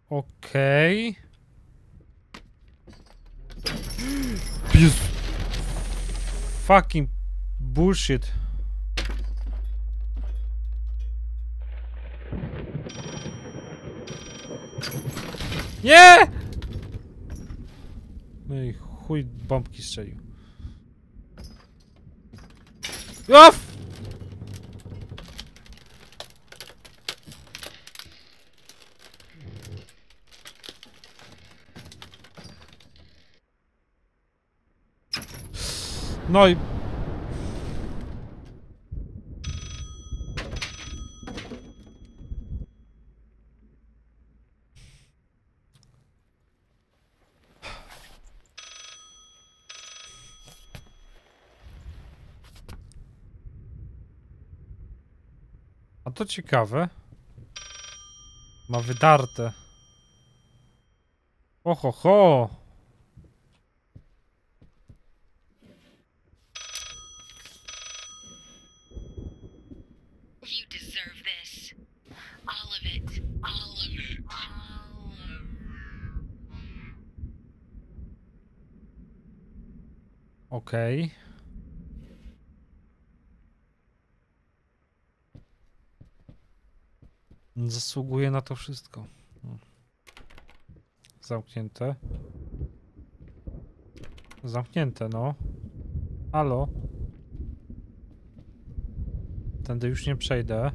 Okej. Jezu. Fucking bullshit. Nie! No i chuj bombki strzelił. Uff! No i... A to ciekawe. Ma wydarte. Oho, ho. You deserve this. All of it. All of it. All of it. Okej. Zasługuje na to wszystko. Zamknięte. Zamknięte, no. Halo? Tędy już nie przejdę.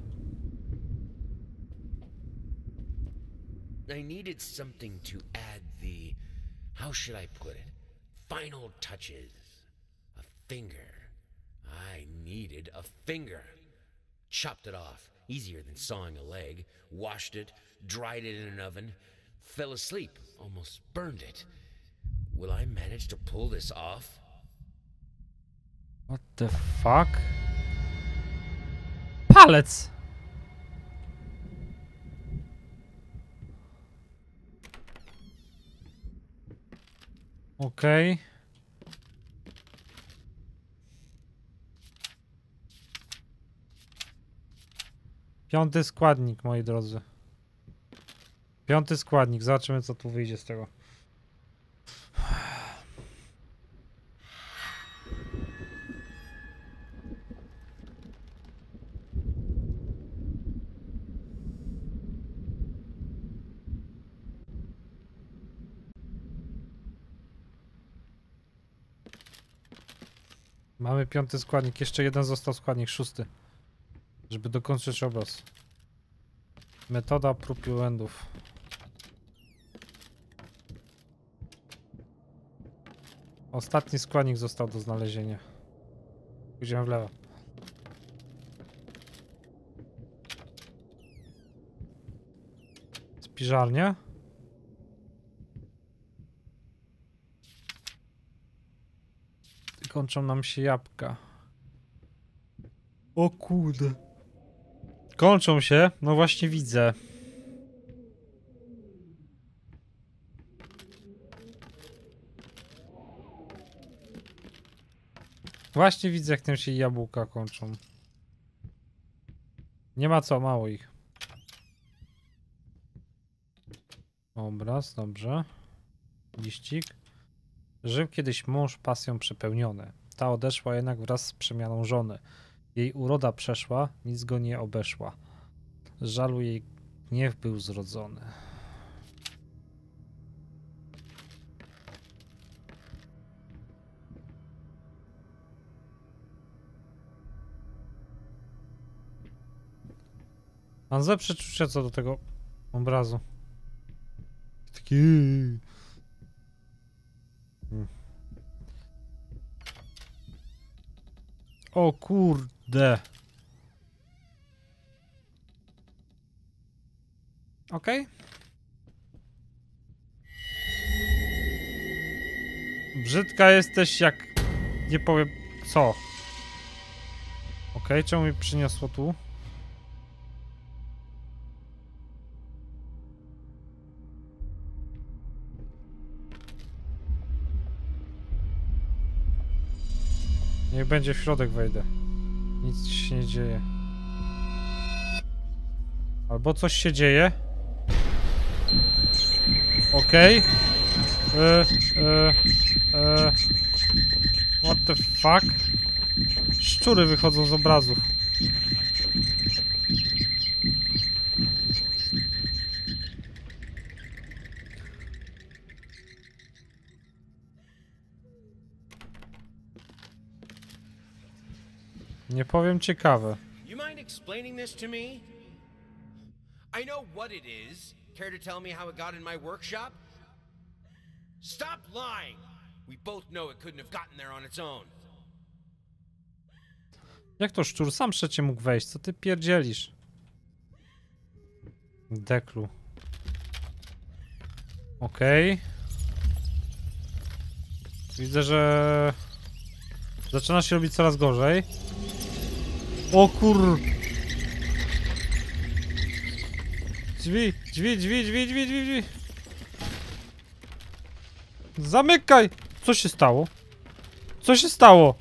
I needed something to add the, how should I put it, final touches. A finger. I needed a finger. Chopped it off, easier than sawing a leg. Washed it, dried it in an oven. Fell asleep, almost burned it. Will I manage to pull this off? What the fuck? Palec! Okej. Piąty składnik, moi drodzy. Piąty składnik. Zobaczymy, co tu wyjdzie z tego. Mamy piąty składnik. Jeszcze jeden został składnik, szósty. Żeby dokończyć obraz. Metoda prób i błędów. Ostatni składnik został do znalezienia. Pójdziemy w lewo. Spiżarnia. Kończą nam się jabłka. O kurde. Kończą się? No właśnie widzę. Właśnie widzę, jak tym się jabłka kończą. Nie ma co, mało ich. Obraz, dobrze. Liścik. Żył kiedyś mąż pasją przepełniony. Ta odeszła jednak wraz z przemianą żony. Jej uroda przeszła, nic go nie obeszła. Z żalu jej gniew był zrodzony. Mam złe przeczucia co do tego obrazu. Taki... O kurde. Okej. Brzydka jesteś jak... Nie powiem co. Okej, czemu mi przyniosło tu? Niech będzie w środek wejdę. Nic się nie dzieje. Albo coś się dzieje. Okej. What the fuck? Szczury wychodzą z obrazów. Nie powiem, ciekawe. You mind explaining this to me? I know what it is. Care to tell me how it got in my workshop? Stop lying! We both know it couldn't have gotten there on its own. Jak to szczur? Sam przecie mógł wejść. Co ty pierdzielisz? Deklu. Okej. Widzę, że... zaczyna się robić coraz gorzej. O kur... Drzwi, drzwi, drzwi, drzwi, drzwi, drzwi, drzwi. Zamykaj! Co się stało? Co się stało?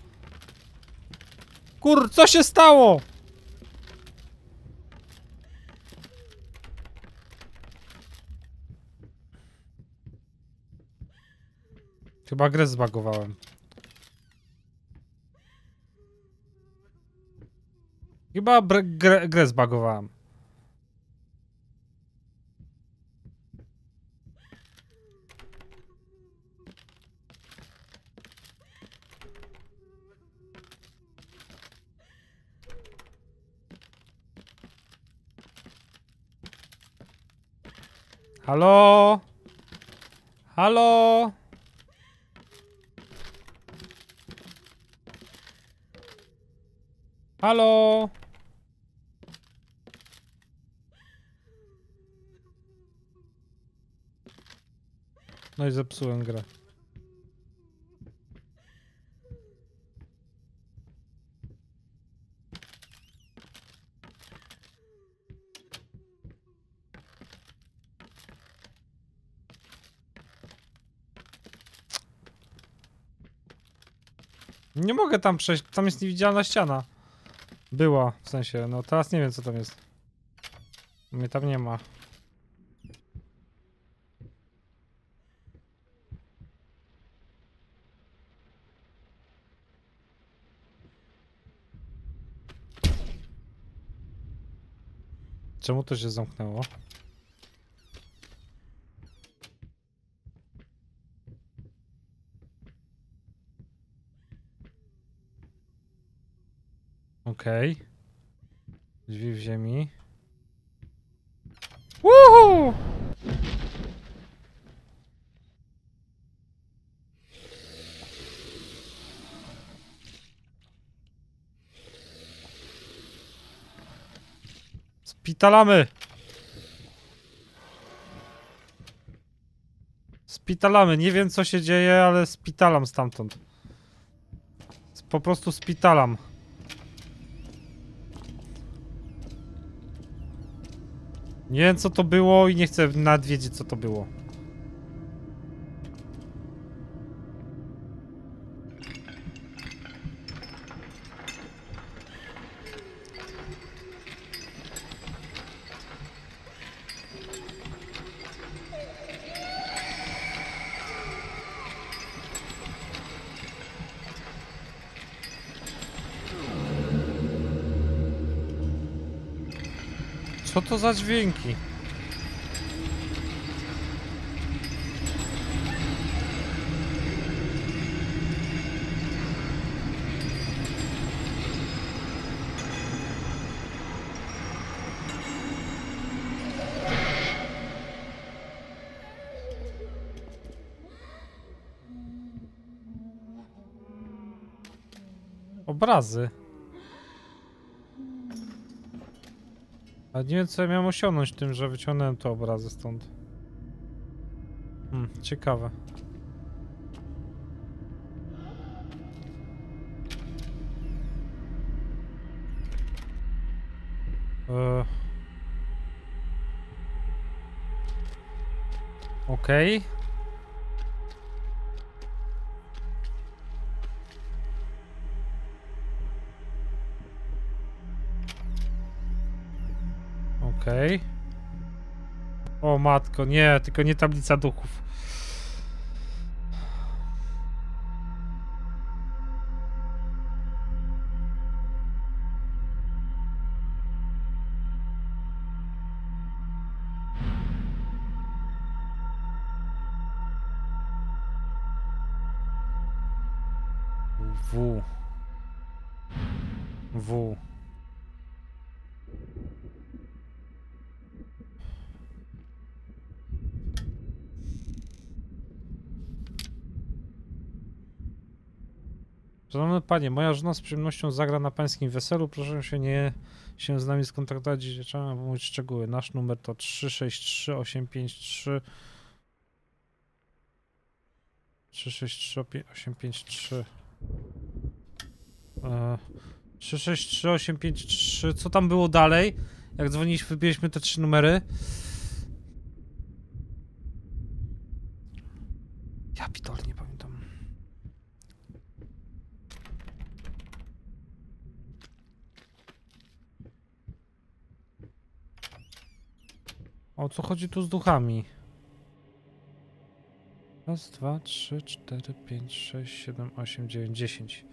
Kur, co się stało? Chyba grę zbagowałem. Chyba grę zbagowałem. Halo? Halo? Halo? No i zepsułem grę. Nie mogę tam przejść, tam jest niewidzialna ściana. Była, w sensie, no teraz nie wiem co tam jest. Mnie tam nie ma. Czemu to się zamknęło? Okej. Drzwi w ziemi. Woohoo! Spitalamy! Spitalamy. Nie wiem co się dzieje, ale spitalam stamtąd. Po prostu spitalam. Nie wiem co to było i nie chcę nawet wiedzieć co to było. Co to za dźwięki? Obrazy. Ale nie wiem co ja miałem osiągnąć tym, że wyciągnąłem te obrazy stąd. Ciekawe. Okej. Okej. O matko, nie, tylko nie tablica duchów. W. W. Szanowny panie, moja żona z przyjemnością zagra na pańskim weselu. Proszę się z nami skontaktować. Trzeba mówić szczegóły. Nasz numer to 363 853 363 853 363 853. Co tam było dalej? Jak dzwoniliśmy, wybiliśmy te 3 numery. Ja pitole, nie pamiętam. O co chodzi tu z duchami? Raz, 2, 3, 4, 5, 6, 7, 8, 9, 10.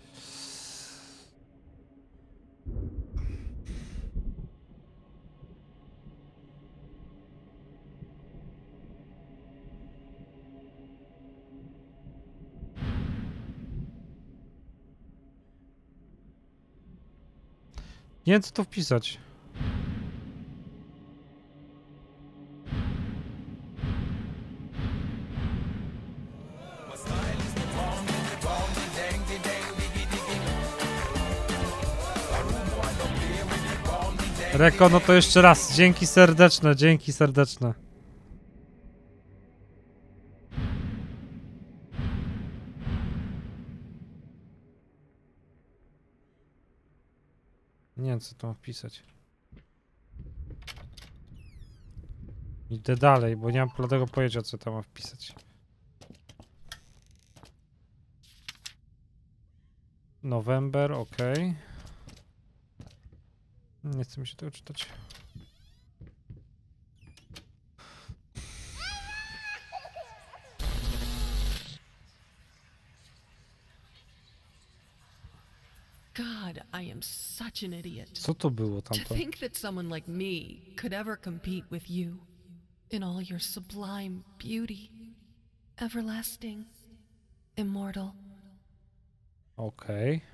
Nie wiem, co to wpisać. Reko, no to jeszcze raz. Dzięki serdeczne, dzięki serdeczne. Nie wiem, co tu mam wpisać. Idę dalej, bo nie mam bladego pojęcia, co tam mam wpisać. November, ok. Nie chce mi się tego czytać. God, I am such an idiot. Co to było To tamto? think that someone like me could ever compete with you in all your sublime beauty, everlasting, immortal. Okej.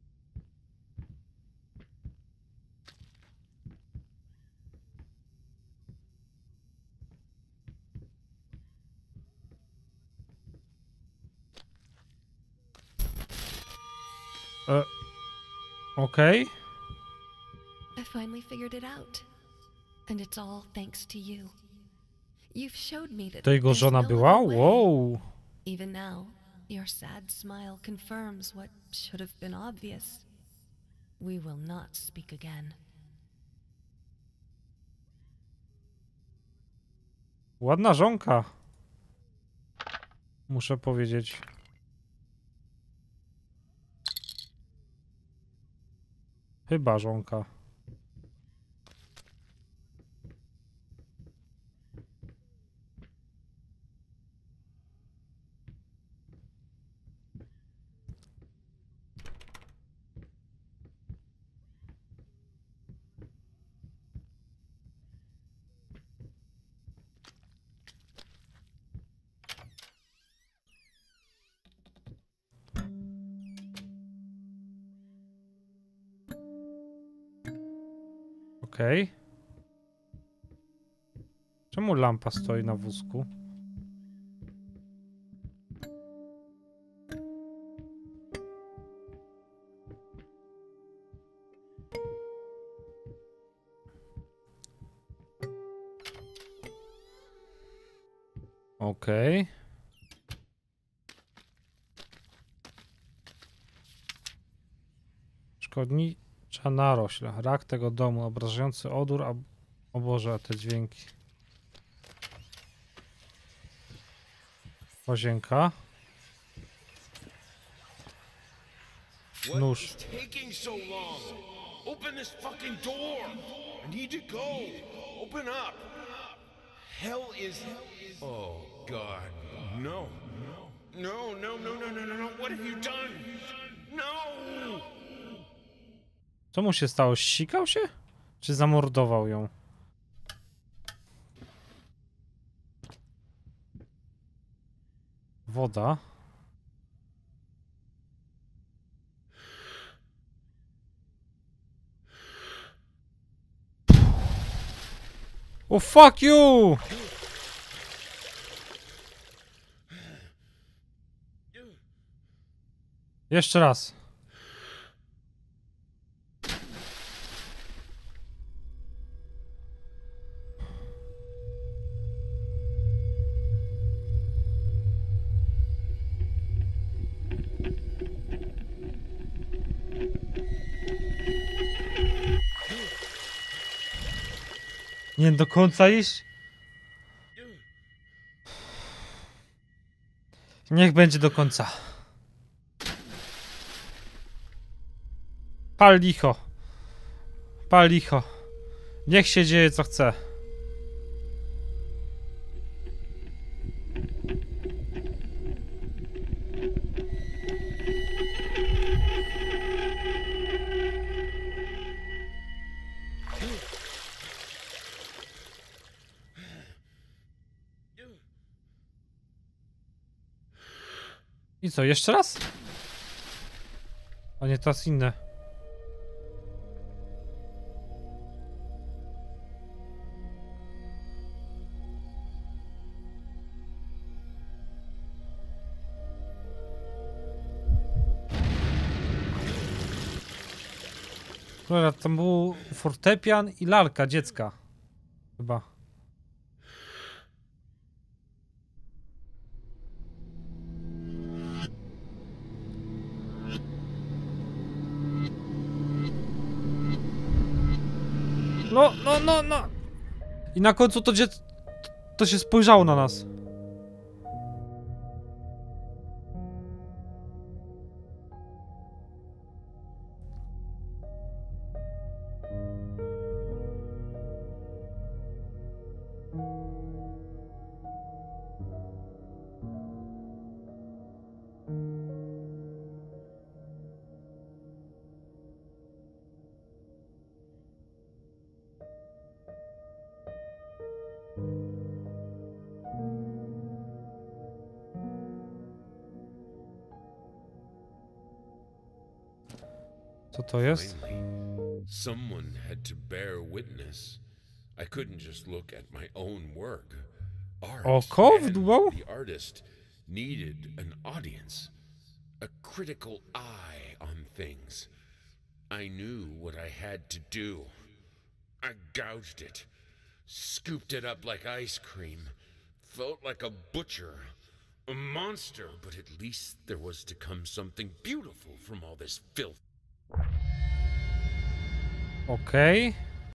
Okej. I finally figured it out. And it's all thanks to you. You've showed me that To jego there's żona no była? other way. Wow. Even now, your sad smile confirms what should have been obvious. We will not speak again. Ładna żonka. Muszę powiedzieć. Chyba żonka. Okej. Czemu lampa stoi na wózku? Okej. Szkodnicza narośl. Rak tego domu. Obrażający odór. O Boże, te dźwięki. Łazienka. Nóż. What is taking so long? Open this fucking door! I need to go! Open up! hell is... Oh, God. No. No, no, no, no, no, no, no. What have you done? No! Co mu się stało? Ścikał się? Czy zamordował ją? Woda. Oh fuck you! Jeszcze raz. Nie do końca iść? Niech będzie do końca. Pal licho. Pal licho. Niech się dzieje co chce. I co, jeszcze raz? A nie, teraz inne. Dobra, tam był fortepian i lalka dziecka. Chyba. No, no, no, no. I na końcu to dziecko... To się spojrzało na nas. Co to jest? Finally, someone had to bear witness. I couldn't just look at my own work. Art Oko w and dół? the artist needed an audience, a critical eye on things. I knew what I had to do. I gouged it, scooped it up like ice cream, felt like a butcher, a monster, but at least there was to come something beautiful from all this filth. Okej.